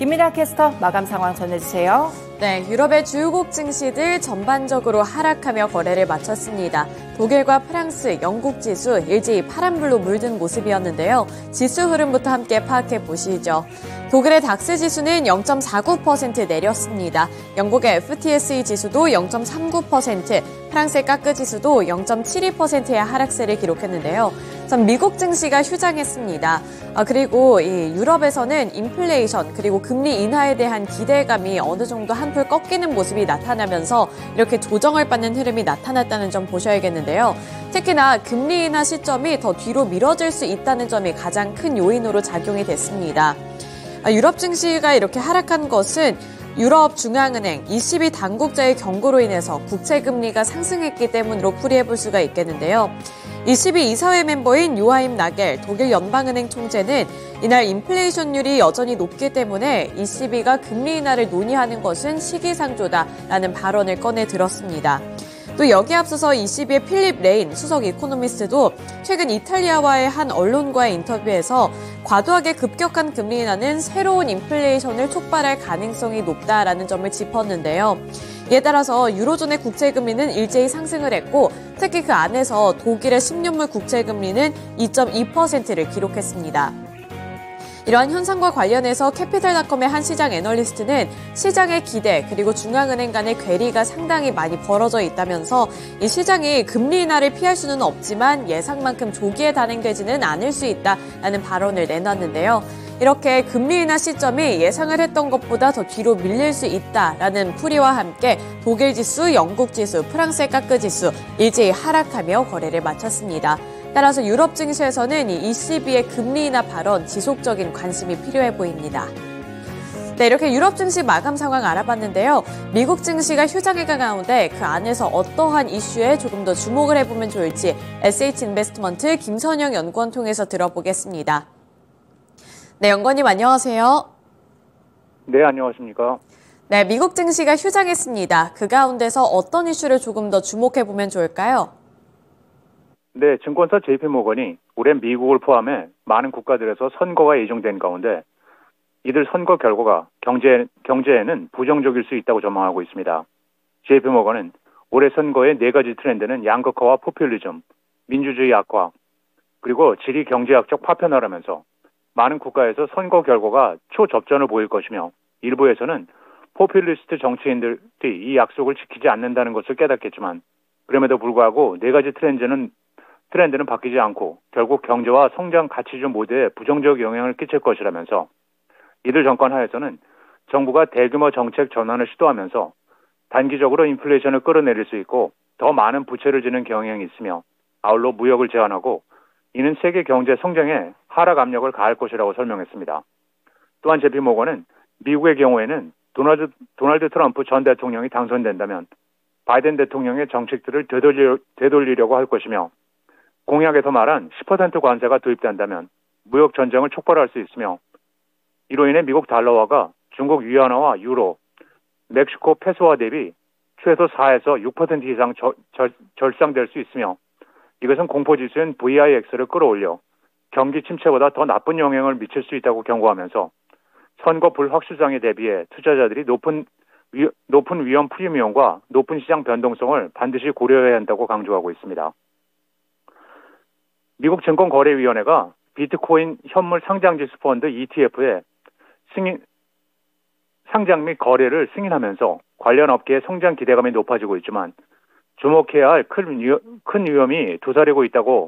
김민아 캐스터 마감 상황 전해주세요. 네, 유럽의 주요국 증시들 전반적으로 하락하며 거래를 마쳤습니다. 독일과 프랑스, 영국 지수 일제히 파란불로 물든 모습이었는데요. 지수 흐름부터 함께 파악해 보시죠. 독일의 닥스 지수는 0.49% 내렸습니다. 영국의 FTSE 지수도 0.39%, 프랑스의 까크 지수도 0.72%의 하락세를 기록했는데요. 전 미국 증시가 휴장했습니다. 그리고 이 유럽에서는 인플레이션 그리고 금리 인하에 대한 기대감이 어느 정도 한풀 꺾이는 모습이 나타나면서 이렇게 조정을 받는 흐름이 나타났다는 점 보셔야겠는데요. 특히나 금리 인하 시점이 더 뒤로 미뤄질 수 있다는 점이 가장 큰 요인으로 작용이 됐습니다. 유럽 증시가 이렇게 하락한 것은 유럽 중앙은행 ECB 당국자의 경고로 인해서 국채금리가 상승했기 때문으로 풀이해볼 수가 있겠는데요. ECB 이사회 멤버인 요하임 나겔 독일 연방은행 총재는 이날 인플레이션율이 여전히 높기 때문에 ECB가 금리 인하를 논의하는 것은 시기상조다라는 발언을 꺼내 들었습니다. 또 여기에 앞서서 ECB의 필립 레인 수석 이코노미스트도 최근 이탈리아와의 한 언론과의 인터뷰에서 과도하게 급격한 금리 인하는 새로운 인플레이션을 촉발할 가능성이 높다라는 점을 짚었는데요. 이에 따라서 유로존의 국채금리는 일제히 상승을 했고 특히 그 안에서 독일의 10년물 국채금리는 2.2%를 기록했습니다. 이러한 현상과 관련해서 캐피탈닷컴의 한 시장 애널리스트는 시장의 기대 그리고 중앙은행 간의 괴리가 상당히 많이 벌어져 있다면서 이 시장이 금리 인하를 피할 수는 없지만 예상만큼 조기에 단행되지는 않을 수 있다라는 발언을 내놨는데요. 이렇게 금리 인하 시점이 예상을 했던 것보다 더 뒤로 밀릴 수 있다라는 풀이와 함께 독일 지수, 영국 지수, 프랑스의 까크 지수 일제히 하락하며 거래를 마쳤습니다. 따라서 유럽 증시에서는 이 ECB의 금리 인하 발언 지속적인 관심이 필요해 보입니다. 네, 이렇게 유럽 증시 마감 상황 알아봤는데요. 미국 증시가 휴장일가 가운데 그 안에서 어떠한 이슈에 조금 더 주목을 해보면 좋을지 SH인베스트먼트 김선영 연구원 통해서 들어보겠습니다. 네, 연구원님 안녕하세요. 네, 안녕하십니까. 네, 미국 증시가 휴장했습니다. 그 가운데서 어떤 이슈를 조금 더 주목해보면 좋을까요? 네, 증권사 JP모건이 올해 미국을 포함해 많은 국가들에서 선거가 예정된 가운데 이들 선거 결과가 경제에는 부정적일 수 있다고 전망하고 있습니다. JP모건은 올해 선거의 네 가지 트렌드는 양극화와 포퓰리즘, 민주주의 악화, 그리고 지리 경제학적 파편화라면서 많은 국가에서 선거 결과가 초접전을 보일 것이며 일부에서는 포퓰리스트 정치인들이 이 약속을 지키지 않는다는 것을 깨닫겠지만 그럼에도 불구하고 네 가지 트렌드는 바뀌지 않고 결국 경제와 성장 가치주 모두에 부정적 영향을 끼칠 것이라면서 이들 정권 하에서는 정부가 대규모 정책 전환을 시도하면서 단기적으로 인플레이션을 끌어내릴 수 있고 더 많은 부채를 지는 경향이 있으며 아울러 무역을 제한하고 이는 세계 경제 성장에 하락 압력을 가할 것이라고 설명했습니다. 또한 JP모건은 미국의 경우에는 도널드 트럼프 전 대통령이 당선된다면 바이든 대통령의 정책들을 되돌리려고 할 것이며 공약에서 말한 10% 관세가 도입된다면 무역 전쟁을 촉발할 수 있으며 이로 인해 미국 달러화가 중국 위안화와 유로, 멕시코 페소화 대비 최소 4에서 6% 이상 절상될 수 있으며 이것은 공포지수인 VIX를 끌어올려 경기 침체보다 더 나쁜 영향을 미칠 수 있다고 경고하면서 선거 불확실성에 대비해 투자자들이 높은 위험 프리미엄과 높은 시장 변동성을 반드시 고려해야 한다고 강조하고 있습니다. 미국 증권거래위원회가 비트코인 현물 상장지수 펀드 ETF의 상장 및 거래를 승인하면서 관련 업계의 성장 기대감이 높아지고 있지만 주목해야 할 큰 위험이 도사리고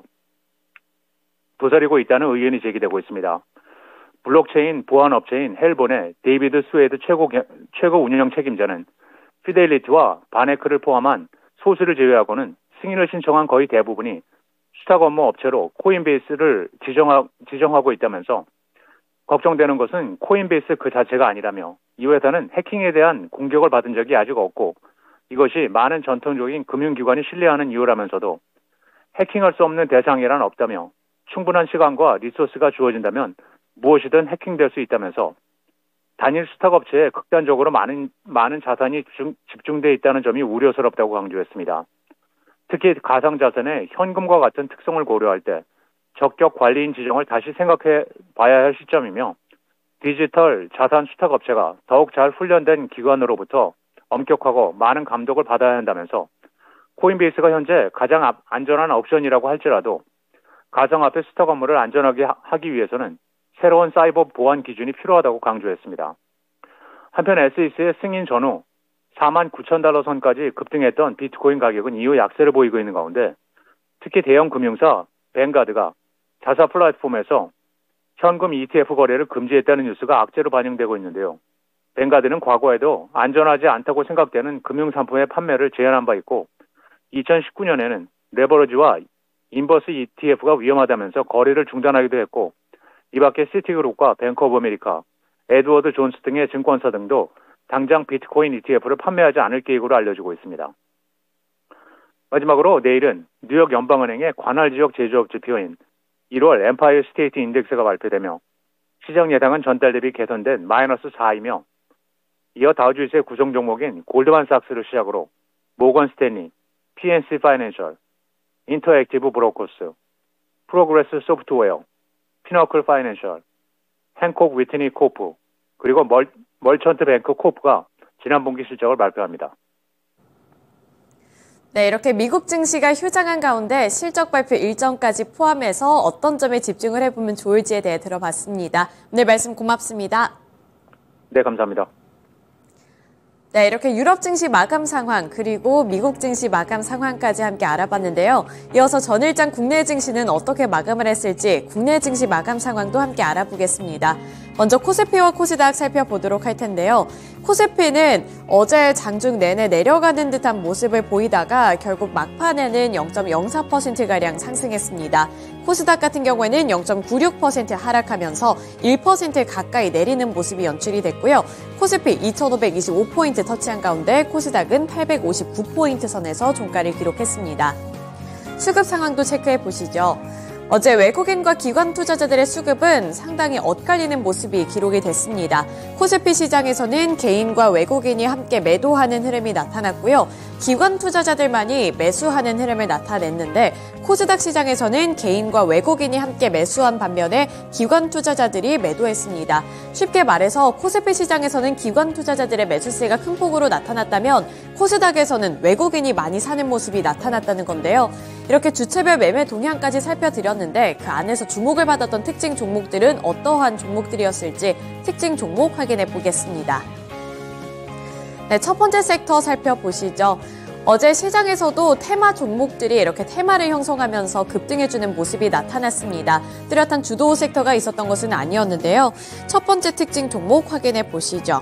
있다는 의견이 제기되고 있습니다. 블록체인 보안 업체인 헬본의 데이비드 스웨드 최고 운영 책임자는 피델리티와 바네크를 포함한 소수를 제외하고는 승인을 신청한 거의 대부분이 수탁 업무 업체로 코인베이스를 지정하고 있다면서 걱정되는 것은 코인베이스 그 자체가 아니라며 이 회사는 해킹에 대한 공격을 받은 적이 아직 없고 이것이 많은 전통적인 금융기관이 신뢰하는 이유라면서도 해킹할 수 없는 대상이란 없다며 충분한 시간과 리소스가 주어진다면 무엇이든 해킹될 수 있다면서 단일 수탁업체에 극단적으로 많은 자산이 집중돼 있다는 점이 우려스럽다고 강조했습니다. 특히 가상자산의 현금과 같은 특성을 고려할 때 적격 관리인 지정을 다시 생각해 봐야 할 시점이며 디지털 자산 수탁 업체가 더욱 잘 훈련된 기관으로부터 엄격하고 많은 감독을 받아야 한다면서 코인베이스가 현재 가장 안전한 옵션이라고 할지라도 가상화폐 스탁 업무를 안전하게 하기 위해서는 새로운 사이버 보안 기준이 필요하다고 강조했습니다. 한편 SEC의 승인 전후 49,000달러 선까지 급등했던 비트코인 가격은 이후 약세를 보이고 있는 가운데 특히 대형 금융사 뱅가드가 자사 플랫폼에서 현금 ETF 거래를 금지했다는 뉴스가 악재로 반영되고 있는데요. 뱅가드는 과거에도 안전하지 않다고 생각되는 금융상품의 판매를 제한한 바 있고 2019년에는 레버리지와 인버스 ETF가 위험하다면서 거래를 중단하기도 했고 이 밖에 시티그룹과 뱅크 오브 아메리카, 에드워드 존스 등의 증권사 등도 당장 비트코인 ETF를 판매하지 않을 계획으로 알려지고 있습니다. 마지막으로 내일은 뉴욕 연방은행의 관할지역 제조업 지표인 1월 엠파이어 스테이트 인덱스가 발표되며 시장 예상은 전달 대비 개선된 마이너스 4이며 이어 다우지수의 구성 종목인 골드만삭스를 시작으로 모건 스탠리, PNC 파이낸셜, 인터액티브 브로커스, 프로그레스 소프트웨어, 피너클 파이낸셜, 행콕 위트니 코프, 그리고 멀천트 뱅크 코프가 지난 분기 실적을 발표합니다. 네, 이렇게 미국 증시가 휴장한 가운데 실적 발표 일정까지 포함해서 어떤 점에 집중을 해보면 좋을지에 대해 들어봤습니다. 오늘 말씀 고맙습니다. 네, 감사합니다. 네, 이렇게 유럽 증시 마감 상황 그리고 미국 증시 마감 상황까지 함께 알아봤는데요. 이어서 전일장 국내 증시는 어떻게 마감을 했을지 국내 증시 마감 상황도 함께 알아보겠습니다. 먼저 코스피와 코스닥 살펴보도록 할 텐데요. 코스피는 어제 장중 내내 내려가는 듯한 모습을 보이다가 결국 막판에는 0.04%가량 상승했습니다. 코스닥 같은 경우에는 0.96% 하락하면서 1% 가까이 내리는 모습이 연출이 됐고요. 코스피 2,525포인트 터치한 가운데 코스닥은 859포인트 선에서 종가를 기록했습니다. 수급 상황도 체크해 보시죠. 어제 외국인과 기관 투자자들의 수급은 상당히 엇갈리는 모습이 기록이 됐습니다. 코스피 시장에서는 개인과 외국인이 함께 매도하는 흐름이 나타났고요. 기관 투자자들만이 매수하는 흐름을 나타냈는데 코스닥 시장에서는 개인과 외국인이 함께 매수한 반면에 기관 투자자들이 매도했습니다. 쉽게 말해서 코스피 시장에서는 기관 투자자들의 매수세가 큰 폭으로 나타났다면 코스닥에서는 외국인이 많이 사는 모습이 나타났다는 건데요. 이렇게 주체별 매매 동향까지 살펴드렸는데 그 안에서 주목을 받았던 특징 종목들은 어떠한 종목들이었을지 특징 종목 확인해 보겠습니다. 네, 첫 번째 섹터 살펴보시죠. 어제 시장에서도 테마 종목들이 이렇게 테마를 형성하면서 급등해주는 모습이 나타났습니다. 뚜렷한 주도 섹터가 있었던 것은 아니었는데요. 첫 번째 특징 종목 확인해 보시죠.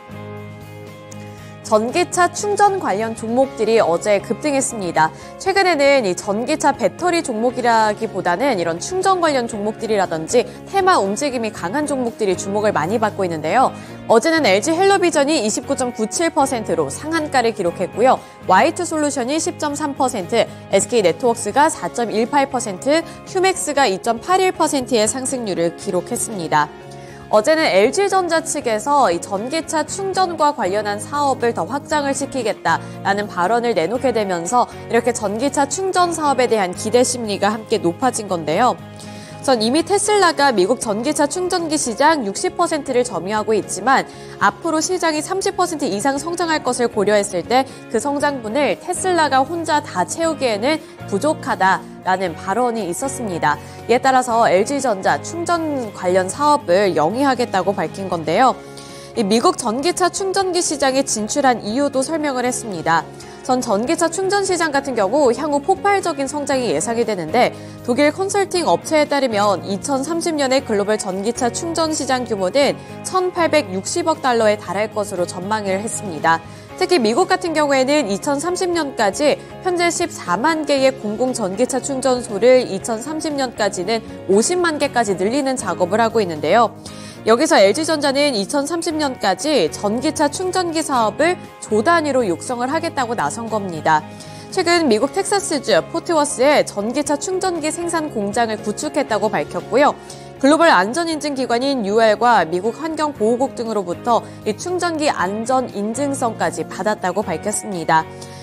전기차 충전 관련 종목들이 어제 급등했습니다. 최근에는 이 전기차 배터리 종목이라기보다는 이런 충전 관련 종목들이라든지 테마 움직임이 강한 종목들이 주목을 많이 받고 있는데요. 어제는 LG 헬로비전이 29.97%로 상한가를 기록했고요. Y2솔루션이 10.3%, SK네트워크스가 4.18%, 휴맥스가 2.81%의 상승률을 기록했습니다. 어제는 LG전자 측에서 이 전기차 충전과 관련한 사업을 더 확장을 시키겠다라는 발언을 내놓게 되면서 이렇게 전기차 충전 사업에 대한 기대 심리가 함께 높아진 건데요. 전 이미 테슬라가 미국 전기차 충전기 시장 60%를 점유하고 있지만 앞으로 시장이 30% 이상 성장할 것을 고려했을 때 그 성장분을 테슬라가 혼자 다 채우기에는 부족하다라는 발언이 있었습니다. 이에 따라서 LG전자 충전 관련 사업을 영위하겠다고 밝힌 건데요. 미국 전기차 충전기 시장에 진출한 이유도 설명을 했습니다. 전 전기차 충전 시장 같은 경우 향후 폭발적인 성장이 예상이 되는데 독일 컨설팅 업체에 따르면 2030년에 글로벌 전기차 충전 시장 규모는 1,860억 달러에 달할 것으로 전망을 했습니다. 특히 미국 같은 경우에는 2030년까지 현재 14만 개의 공공 전기차 충전소를 2030년까지는 50만 개까지 늘리는 작업을 하고 있는데요. 여기서 LG전자는 2030년까지 전기차 충전기 사업을 조 단위로 육성을 하겠다고 나선 겁니다. 최근 미국 텍사스주 포트워스에 전기차 충전기 생산 공장을 구축했다고 밝혔고요. 글로벌 안전인증기관인 UL과 미국 환경보호국 등으로부터 이 충전기 안전 인증성까지 받았다고 밝혔습니다.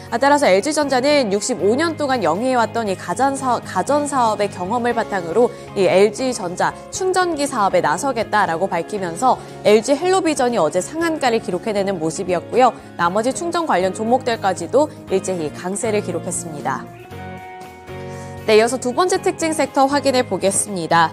따라서 LG전자는 65년 동안 영위해왔던 이 가전사업의 경험을 바탕으로 이 LG전자 충전기 사업에 나서겠다라고 밝히면서 LG 헬로비전이 어제 상한가를 기록해내는 모습이었고요. 나머지 충전 관련 종목들까지도 일제히 강세를 기록했습니다. 네, 이어서 두 번째 특징 섹터 확인해 보겠습니다.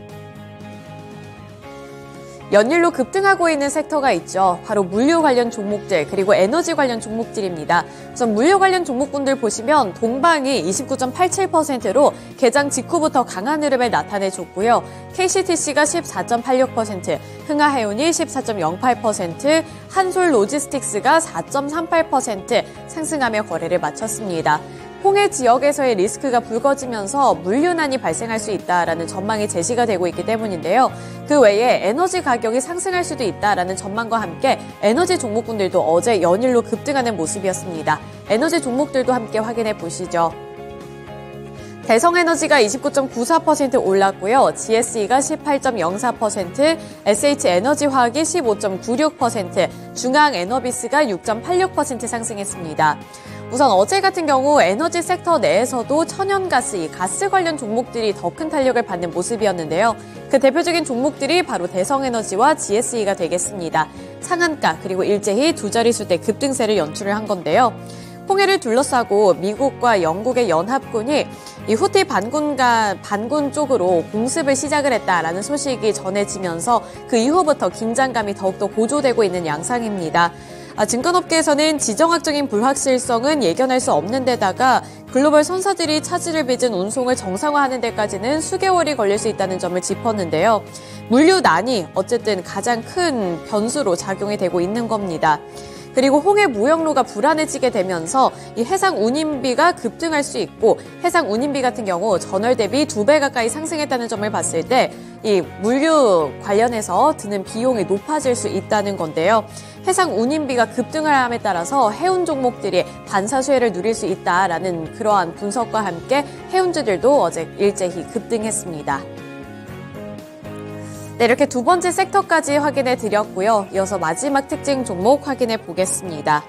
연일로 급등하고 있는 섹터가 있죠. 바로 물류 관련 종목들 그리고 에너지 관련 종목들입니다. 우선 물류 관련 종목군들 보시면 동방이 29.87%로 개장 직후부터 강한 흐름을 나타내줬고요. KCTC가 14.86%, 흥하해운이 14.08%, 한솔로지스틱스가 4.38% 상승하며 거래를 마쳤습니다. 홍해 지역에서의 리스크가 불거지면서 물류난이 발생할 수 있다라는 전망이 제시가 되고 있기 때문인데요. 그 외에 에너지 가격이 상승할 수도 있다라는 전망과 함께 에너지 종목군들도 어제 연일로 급등하는 모습이었습니다. 에너지 종목들도 함께 확인해 보시죠. 대성에너지가 29.94% 올랐고요. GSE가 18.04%, SH에너지화학이 15.96%, 중앙에너비스가 6.86% 상승했습니다. 우선 어제 같은 경우 에너지 섹터 내에서도 천연가스, 이 가스 관련 종목들이 더 큰 탄력을 받는 모습이었는데요. 그 대표적인 종목들이 바로 대성에너지와 GSE가 되겠습니다. 상한가 그리고 일제히 두 자릿수대 급등세를 연출을 한 건데요. 홍해를 둘러싸고 미국과 영국의 연합군이 이 후티 반군 쪽으로 공습을 시작을 했다라는 소식이 전해지면서 그 이후부터 긴장감이 더욱더 고조되고 있는 양상입니다. 증권업계에서는 지정학적인 불확실성은 예견할 수 없는 데다가 글로벌 선사들이 차질을 빚은 운송을 정상화하는 데까지는 수개월이 걸릴 수 있다는 점을 짚었는데요. 물류난이 어쨌든 가장 큰 변수로 작용이 되고 있는 겁니다. 그리고 홍해 무역로가 불안해지게 되면서 이 해상 운임비가 급등할 수 있고 해상 운임비 같은 경우 전월 대비 2배 가까이 상승했다는 점을 봤을 때 이 물류 관련해서 드는 비용이 높아질 수 있다는 건데요. 해상 운임비가 급등을 함에 따라서 해운 종목들이 반사수혜를 누릴 수 있다라는 그러한 분석과 함께 해운주들도 어제 일제히 급등했습니다. 네, 이렇게 두 번째 섹터까지 확인해 드렸고요. 이어서 마지막 특징 종목 확인해 보겠습니다.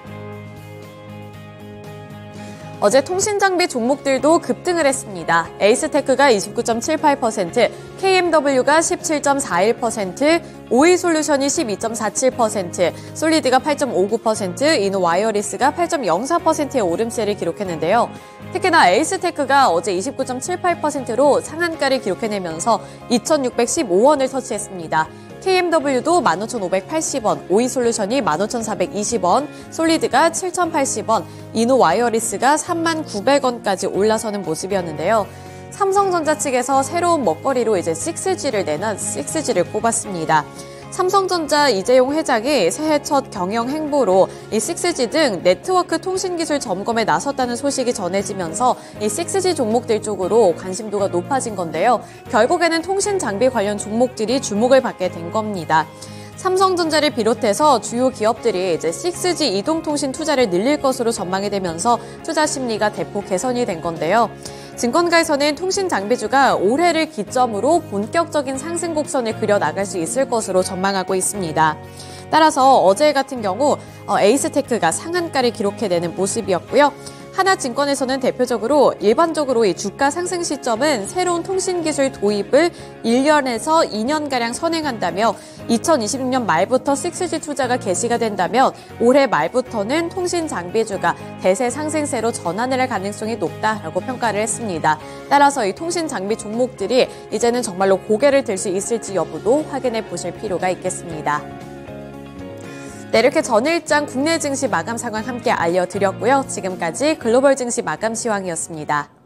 어제 통신장비 종목들도 급등을 했습니다. 에이스테크가 29.78%, KMW가 17.41%, 오이솔루션이 12.47%, 솔리드가 8.59%, 이노와이어리스가 8.04%의 오름세를 기록했는데요. 특히나 에이스테크가 어제 29.78%로 상한가를 기록해내면서 2,615원을 터치했습니다. KMW도 15,580원, 오이솔루션이 15,420원, 솔리드가 7,080원, 이노와이어리스가 39,900원까지 올라서는 모습이었는데요. 삼성전자 측에서 새로운 먹거리로 이제 6G를 꼽았습니다. 삼성전자 이재용 회장이 새해 첫 경영 행보로 이 6G 등 네트워크 통신기술 점검에 나섰다는 소식이 전해지면서 이 6G 종목들 쪽으로 관심도가 높아진 건데요. 결국에는 통신 장비 관련 종목들이 주목을 받게 된 겁니다. 삼성전자를 비롯해서 주요 기업들이 이제 6G 이동통신 투자를 늘릴 것으로 전망이 되면서 투자 심리가 대폭 개선이 된 건데요. 증권가에서는 통신 장비주가 올해를 기점으로 본격적인 상승 곡선을 그려 나갈 수 있을 것으로 전망하고 있습니다. 따라서 어제 같은 경우 에이스테크가 상한가를 기록해내는 모습이었고요. 하나증권에서는 대표적으로 일반적으로 이 주가 상승 시점은 새로운 통신기술 도입을 1년에서 2년가량 선행한다며 2026년 말부터 6G 투자가 개시가 된다면 올해 말부터는 통신 장비주가 대세 상승세로 전환을 할 가능성이 높다라고 평가를 했습니다. 따라서 이 통신 장비 종목들이 이제는 정말로 고개를 들 수 있을지 여부도 확인해 보실 필요가 있겠습니다. 네, 이렇게 전일장 국내 증시 마감 상황 함께 알려드렸고요. 지금까지 글로벌 증시 마감 시황이었습니다.